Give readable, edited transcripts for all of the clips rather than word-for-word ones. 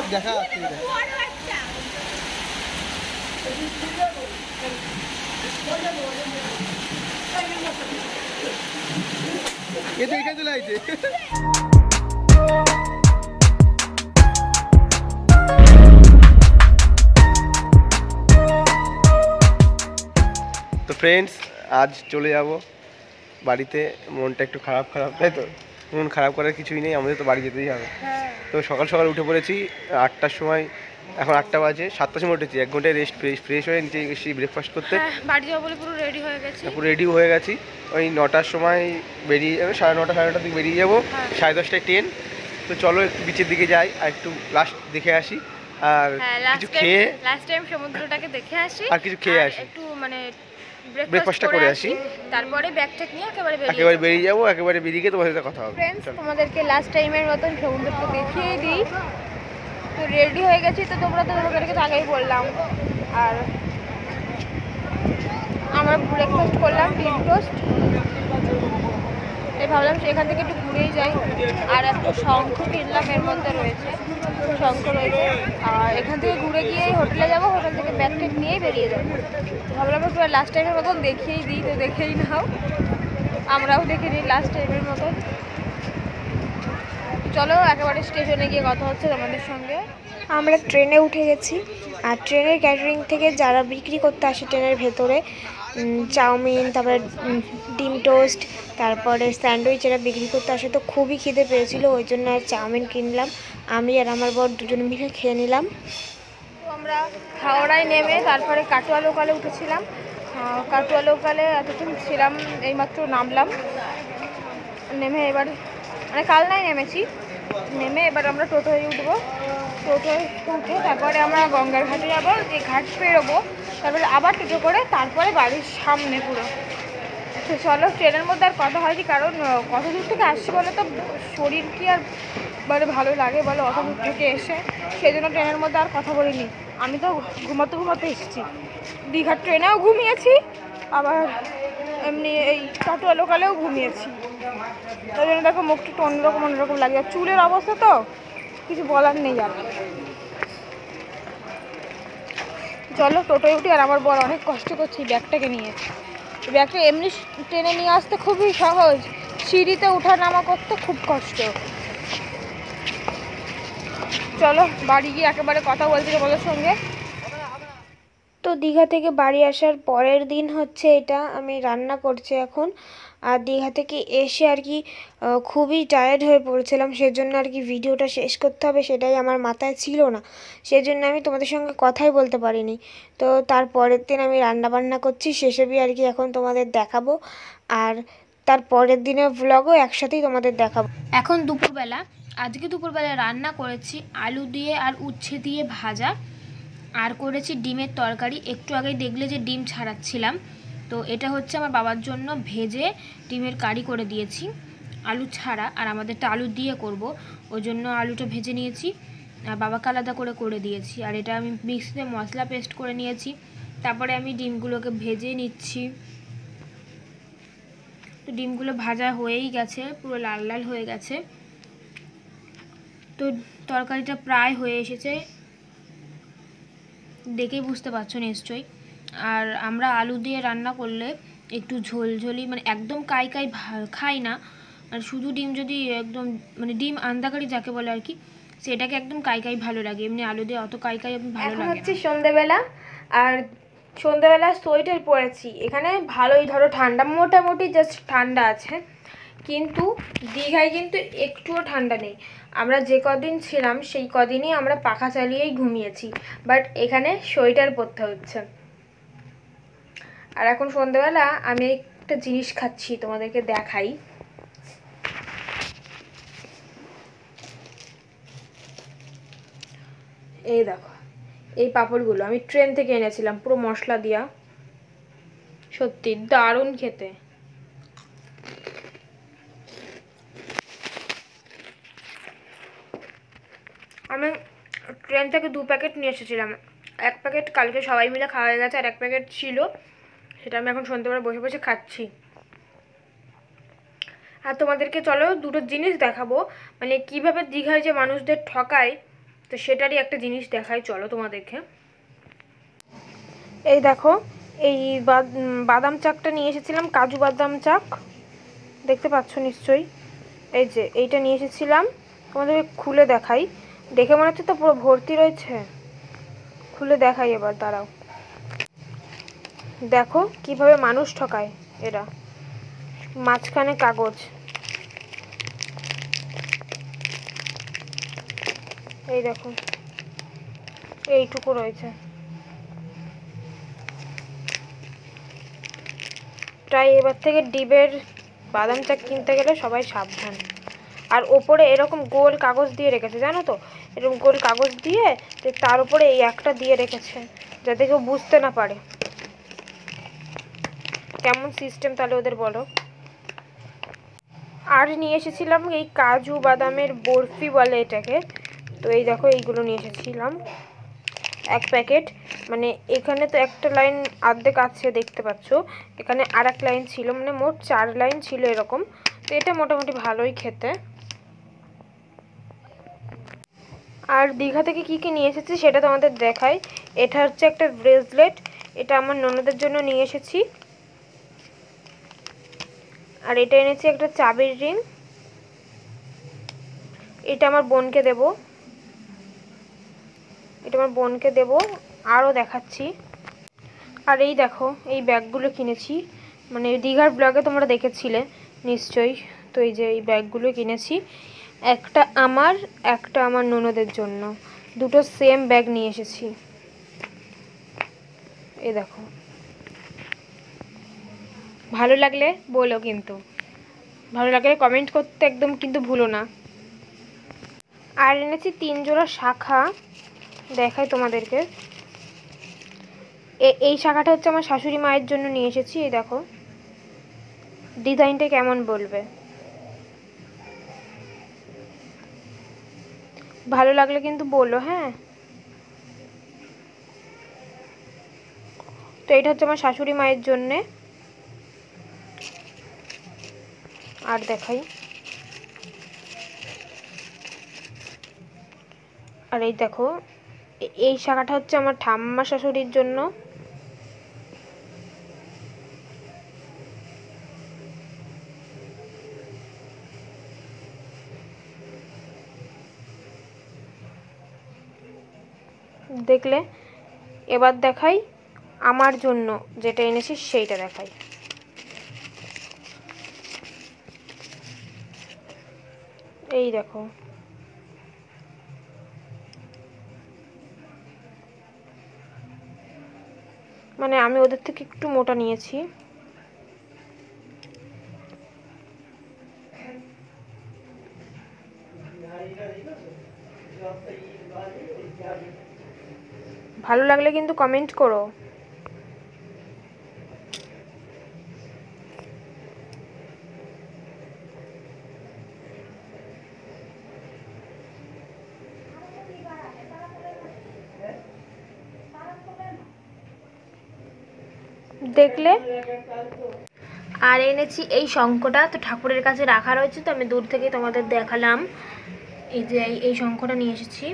দেখা এ তো এখানে চলে আসছে। তো ফ্রেন্ডস, আজ চলে যাব বাড়িতে। মনটা একটু খারাপ খারাপ, তাই তো? মন খারাপ করার কিছুই নেই, আমাদের তো বাড়ি যেতেই হবে। তো সকাল সকাল উঠে পড়েছি 8টার সময়, এখন 8টা বাজে। 7টার সময় উঠেছি, 1 ঘন্টায় রেস্ট, ফ্রেশ হয়ে নিচে এসেছি ব্রেকফাস্ট করতে। বাড়ি যাবো বলে পুরো রেডি হয়ে গেছি। পুরো রেডি হয়ে গেছি। ওই 9টার সময় বেরিয়ে যাবে, 9:30 9:30 দিকে বেরিয়ে যাবো। 10:30টায় ট্রেন। তো চলো একটু বিচের দিকে যাই আর একটু লাস্ট দেখে আসি, আর কিছু খেয়ে লাস্ট টাইম সমুদ্রটাকে দেখে আসি, আর কিছু খেয়ে আসি, একটু মানে ব্রেকফাস্টটা করে আসি, তারপরে ব্যাগটা নিয়ে একেবারে বেরিয়ে যাবো। একেবারে বেরিয়ে গিয়ে তোমার সাথে কথা হবে। ফ্রেন্ডস, তোমাদেরকে লাস্ট টাইমের মতন সমুদ্রটা দেখিয়ে দিই। তো রেডি হয়ে গেছি, তো তোমাদেরকে তো আগেই বললাম। আর আমরা ব্রেকফাস্ট করলাম ডিম টোস্ট। তাই ভাবলাম সেখান থেকে একটু ঘুরেই যাই। আর একটা শঙ্খ কিনলাম, এর মধ্যে রয়েছে শঙ্খ রয়েছে। আর এখান থেকে ঘুরে গিয়ে হোটেলে যাবো, হোটেল থেকে ব্যাগ ট্যাগ নিয়েই বেরিয়ে যাবো। ভাবলাম একটু লাস্ট টাইমের মতন দেখিয়েই দিই, তো দেখেই নাও, আমরাও দেখে নিই লাস্ট টাইমের মতন। চলো একেবারে স্টেশনে গিয়ে কথা হচ্ছে তোমাদের সঙ্গে। আমরা ট্রেনে উঠে গেছি, আর ট্রেনের ক্যাটারিং থেকে যারা বিক্রি করতে আসে ট্রেনের ভেতরে চাউমিন, তারপরে ডিম টোস্ট, তারপরে স্যান্ডউইচ এরা বিক্রি করতে আসে। তো খুবই খিদে পেয়েছিল, ওই জন্য আর চাউমিন কিনলাম। আমি আর আমার বর দুজন মিলে খেয়ে নিলাম। তো আমরা হাওড়ায় নেমে তারপরে কাটোয়া লোকালে উঠেছিলাম। কাটোয়া লোকালে এতক্ষণ ছিলাম, এইমাত্র নামলাম। নেমে এবার মানে কালনায় নেমেছি, নেমে এবার আমরা টোটোয় উঠবো। টোটোয় উঠে তারপরে আমরা গঙ্গার ঘাটে যাবো, যে ঘাট পেরোবো, তারপরে আবার টোটো করে তারপরে বাড়ির সামনে পুরো। তো চলো, ট্রেনের মধ্যে আর কথা হয়নি, কারণ কত দূর থেকে আসছি বলে তো, শরীর কি আর বলে ভালো লাগে বলো অত দূর থেকে এসে, সেই জন্য ট্রেনের মধ্যে আর কথা বলিনি। আমি তো ঘুমাতে এসেছি, দীঘার ট্রেনেও ঘুমিয়েছি, আবার এমনি এই কাটোয়া লোকালেও ঘুমিয়েছি। তাই জন্য দেখো মুখটা একটু অন্যরকম লাগে। আর চুলের অবস্থা তো কিছু বলার নেই আর। চলো টোটোয় উঠি। আর আমার বর অনেক কষ্ট করছি ব্যাগটাকে নিয়ে। ব্যাগটা এমনি ট্রেনে নিয়ে আসতে খুবই সহজ, সিঁড়িতে ওঠা নামা করতে খুব কষ্ট। চলো বাড়ি গিয়ে একেবারে কথা বলছি তোমাদের সঙ্গে। তো দীঘা থেকে বাড়ি আসার পরের দিন হচ্ছে এটা, আমি রান্না করছি এখন। আর দীঘা থেকে এসে আর কি খুবই টায়ার্ড হয়ে পড়েছিলাম, সেজন্য আর কি ভিডিওটা শেষ করতে হবে সেটাই আমার মাথায় ছিল না, সেজন্য আমি তোমাদের সঙ্গে কথাই বলতে পারিনি। তো তার পরের দিন আমি রান্না বান্না করছি, সেসবই আর কি এখন তোমাদের দেখাবো। আর তার পরের দিনের ভ্লগও একসাথেই তোমাদের দেখাবো। এখন দুপুরবেলা, আজকে দুপুরবেলা রান্না করেছি আলু দিয়ে আর উচ্ছে দিয়ে ভাজা, আর করেছি ডিমের তরকারি। একটু আগেই দেখলে যে ডিম ছাড়াচ্ছিলাম, তো এটা হচ্ছে আমার বাবার জন্য ভেজে ডিমের কারি করে দিয়েছি, আলু ছাড়া। আর আমাদেরটা আলু দিয়ে করব, ওই জন্য আলুটা ভেজে নিয়েছি আর বাবাকে আলাদা করে দিয়েছি। আর এটা আমি মিক্সিতে মশলা পেস্ট করে নিয়েছি। তারপরে আমি ডিমগুলোকে ভেজে নিচ্ছি। তো ডিমগুলো ভাজা হয়েই গেছে, পুরো লাল লাল হয়ে গেছে। তো তরকারিটা প্রায় হয়ে এসেছে, দেখেই বুঝতে পারছো নিশ্চয়ই। আর আমরা আলু দিয়ে রান্না করলে একটু ঝোলঝোলি, মানে একদম কাই খাই না। আর শুধু ডিম যদি একদম মানে ডিম আন্দাকারি যাকে বলে আর কি, সেটাকে একদম কাই ভালো লাগে। এমনি আলু দিয়ে অত কাই ভালো লাগে। হচ্ছে সন্ধ্যেবেলা, আর সন্ধ্যেবেলা সোয়েটার পরেছি। এখানে ভালোই ধরো ঠান্ডা, মোটামুটি জাস্ট ঠান্ডা আছে, কিন্তু দীঘায় কিন্তু একটুও ঠান্ডা নেই। আমরা যে কদিন ছিলাম সেই কদিনই আমরা পাখা চালিয়েই ঘুমিয়েছি, বাট এখানে সোয়েটার পরতে হচ্ছে। আর এখন সন্ধ্যেবেলা আমি একটা জিনিস খাচ্ছি, তোমাদেরকে দেখাই। এই দেখো, এই পাঁপড়গুলো আমি ট্রেন থেকে এনেছিলাম, পুরো মশলা দিয়া, সত্যি দারুণ খেতে। আমি ট্রেন থেকে 2 প্যাকেট নিয়ে এসেছিলাম। 1 প্যাকেট কালকে সবাই মিলে খাওয়া হয়ে গেছে, আর 1 প্যাকেট ছিল, সেটা আমি এখন সন্ধ্যেবেলা বসে বসে খাচ্ছি। আর তোমাদেরকে চলো দুটো জিনিস দেখাবো, মানে কিভাবে দীঘায় যে মানুষদের ঠকায় তো সেটারই একটা জিনিস দেখাই, চলো তোমাদেরকে। এই দেখো, এই বাদাম চাকটা নিয়ে এসেছিলাম, কাজু বাদাম চাক, দেখতে পাচ্ছ নিশ্চয়ই। এই যে এইটা নিয়ে এসেছিলাম, তোমাদেরকে খুলে দেখাই। দেখে মনে হচ্ছে তো পুরো ভর্তি রয়েছে, খুলে দেখাই এবার, দাঁড়াও। দেখো কিভাবে মানুষ ঠকায় এরা, মাঝখানে কাগজ, এই দেখো এইটুকু রয়েছে। তাই এবার থেকে ডিবের বাদাম চাক কিনতে গেলে সবাই সাবধান। আর ওপরে এরকম গোল কাগজ দিয়ে রেখেছে, জানো তো, এরকম গোল কাগজ দিয়ে তার উপরে এই একটা দিয়ে রেখেছে, যাতে কেউ বুঝতে না পারে। কেমন সিস্টেম তাহলে ওদের বলো। আর নিয়ে এসেছিলাম এই কাজু বাদামের বরফি বলে এটাকে। তো এই দেখো এইগুলো নিয়ে এসেছিলাম 1 প্যাকেট। মানে এখানে তো একটা লাইন অর্ধেক আছে দেখতে পাচ্ছ, এখানে আর এক লাইন ছিল, মানে মোট 4 লাইন ছিল এরকম। তো এটা মোটামুটি ভালোই খেতে। আর দীঘা থেকে কী কী নিয়ে এসেছি সেটা তোমাদের দেখাই। এটা হচ্ছে একটা ব্রেসলেট, এটা আমার ননদের জন্য নিয়ে এসেছি। আর এটা এনেছি একটা চাবির রিং, এটা আমার বোনকে দেব, এটা আমার বোনকে দেব। আরও দেখাচ্ছি। আর এই দেখো এই ব্যাগগুলো কিনেছি, মানে দীঘার ব্লগে তোমরা দেখেছিলে নিশ্চয়ই। তো এই যে এই ব্যাগগুলো কিনেছি, একটা আমার ননদের জন্য, দুটো সেম ব্যাগ নিয়ে এসেছি। এই দেখো, ভালো লাগলে বলো, কিন্তু ভালো লাগলে কমেন্ট করতে একদম কিন্তু ভুলো না। আর এনেছি 3 জোড়া শাখা, দেখাই তোমাদেরকে। এই শাখাটা হচ্ছে আমার শাশুড়ি মায়ের জন্য নিয়ে এসেছি। এই দেখো ডিজাইনটা কেমন বলবে, ভালো লাগলে কিন্তু বলো, হ্যাঁ। তো এটা হচ্ছে আমার শাশুড়ি মায়ের জন্যে। আর দেখাই, আর এই দেখো এই শাখাটা হচ্ছে আমার ঠাম্মা শাশুড়ির জন্য। দেখলে, এবার দেখাই আমার জন্য যেটা এনেছি সেইটা দেখাই। এই দেখো, মানে আমি ওদের থেকে একটু মোটা নিয়েছি। ভালো লাগলে কিন্তু কমেন্ট করো। দেখলে। আর এনেছি এই শঙ্খটা, তো ঠাকুরের কাছে রাখা রয়েছে, তো আমি দূর থেকে তোমাদের দেখালাম। এই যে এই শঙ্খটা নিয়ে এসেছি।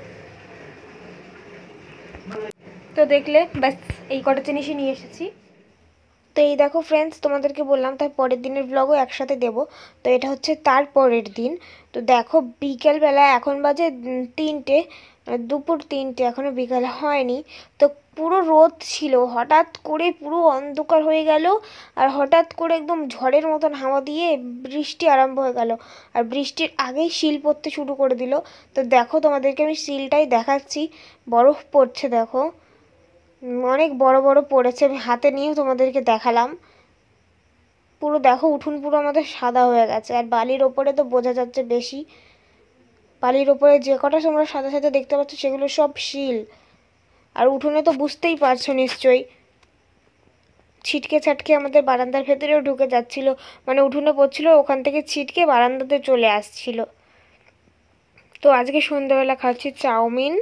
তো দেখলে, ব্যাস এই কটা জিনিসই নিয়ে এসেছি। তো এই দেখো ফ্রেন্ডস, তোমাদেরকে বললাম তার পরের দিনের ব্লগও একসাথে দেব। তো এটা হচ্ছে তার পরের দিন। তো দেখো বিকেলবেলা, এখন বাজে 3টে, দুপুর 3টে, এখনও বিকাল হয়নি। তো পুরো রোদ ছিল, হঠাৎ করে পুরো অন্ধকার হয়ে গেল, আর হঠাৎ করে একদম ঝড়ের মতন হাওয়া দিয়ে বৃষ্টি আরম্ভ হয়ে গেল। আর বৃষ্টির আগেই শিল পড়তে শুরু করে দিল। তো দেখো তোমাদেরকে আমি শিলটাই দেখাচ্ছি, বরফ পড়ছে দেখো, অনেক বড় বড় পড়েছে। আমি হাতে নিয়েও তোমাদেরকে দেখালাম। পুরো দেখো উঠোন পুরো আমাদের সাদা হয়ে গেছে, আর বালির ওপরে তো বোঝা যাচ্ছে বেশি। বালির ওপরে যে কটা তোমরা সাদা সাদা দেখতে পাচ্ছ সেগুলো সব শিল। আর উঠোনে তো বুঝতেই পারছো নিশ্চয়ই, ছিটকে ছাটকে আমাদের বারান্দার ভেতরেও ঢুকে যাচ্ছিল, মানে উঠোনে পড়ছিল, ওখান থেকে ছিটকে বারান্দাতে চলে আসছিল। তো আজকে সন্ধ্যাবেলা খাচ্ছি চাউমিন।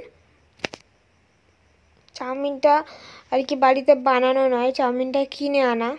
চাউমিনটা আর কি বাড়িতে বানানো নয়, চাউমিনটা কিনে আনা।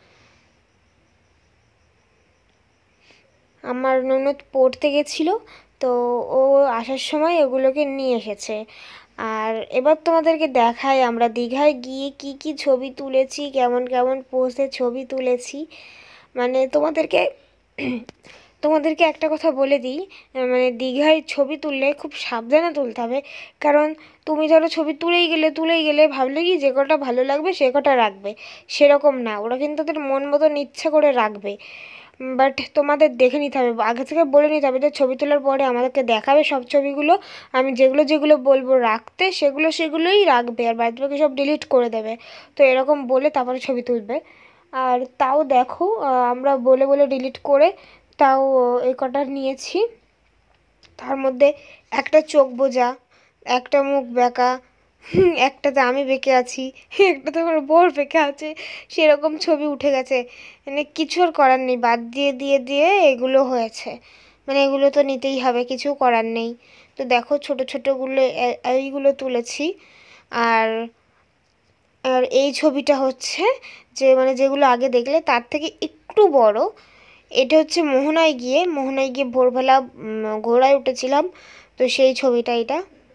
আমার ননদ পড়তে গেছিলো, তো ও আসার সময় ওগুলোকে নিয়ে এসেছে। আর এবার তোমাদেরকে দেখাই আমরা দীঘায় গিয়ে কি কি ছবি তুলেছি, কেমন কেমন পোজে ছবি তুলেছি। মানে তোমাদেরকে একটা কথা বলে দিই, মানে দীঘায় ছবি তুললে খুব সাবধানে তুলতে হবে। কারণ তুমি ধরো ছবি তুলেই গেলে ভাবলে কি যে কটা ভালো লাগবে সে কটা রাখবে, সেরকম না, ওরা কিন্তু তাদের মন মতন ইচ্ছা করে রাখবে। বাট তোমাদের দেখে নিতে হবে, আগে থেকে বলে নিতে হবে যে ছবি তোলার পরে আমাদেরকে দেখাবে সব ছবিগুলো, আমি যেগুলো যেগুলো বলবো রাখতে সেগুলোই রাখবে, আর বাদ বাকি সব ডিলিট করে দেবে। তো এরকম বলে তারপরে ছবি তুলবে। আর তাও দেখো আমরা বলে বলে ডিলিট করে তাও এই কটা নিয়েছি। তার মধ্যে একটা চোখ বোজা, একটা মুখ বেঁকা, একটাতে আমি বেঁকে আছি, একটাতে আমার বর বেঁকে আছে, সেরকম ছবি উঠে গেছে। মানে কিছু আর করার নেই, বাদ দিয়ে দিয়ে দিয়ে এগুলো হয়েছে। মানে এগুলো তো নিতেই হবে, কিছু করার নেই। তো দেখো ছোটো ছোটোগুলো এইগুলো তুলেছি। আর আর এই ছবিটা হচ্ছে যে মানে যেগুলো আগে দেখলে তার থেকে একটু বড়। এটা হচ্ছে মোহনায় গিয়ে ভোরবেলা ঘোড়ায় উঠেছিলাম, তো সেই ছবিটা এটা।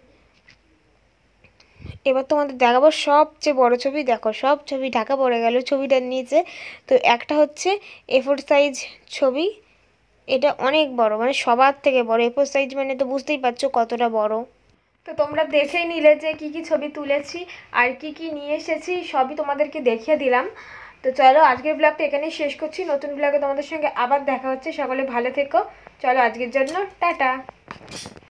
এবার তোমাদের দেখাবো সবচেয়ে বড় ছবি। দেখো সব ছবি ঢাকা পড়ে গেল ছবিটার নিচে। তো একটা হচ্ছে A4 সাইজ ছবি, এটা অনেক বড়, মানে সবার থেকে বড়। A4 সাইজ মানে তো বুঝতেই পারছো কতটা বড়। তো তোমরা দেখেই নিলে যে কি কি ছবি তুলেছি আর কি কি নিয়ে এসেছি, সবই তোমাদেরকে দেখিয়ে দিলাম। তো চলো আজকের ব্লগটা এখানেই শেষ করছি, নতুন ব্লগে তোমাদের সঙ্গে আবার দেখা হচ্ছে। সকলে ভালো থেকো, চলো আজকের জন্য টাটা।